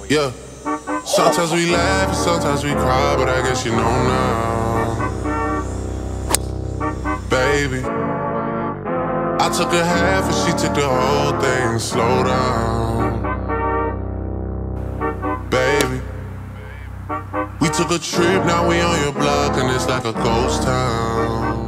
Yeah. Sometimes we laugh and sometimes we cry, but I guess you know now, baby. I took a half and she took the whole thing. Slow down, baby. We took a trip, now we on your block and it's like a ghost town.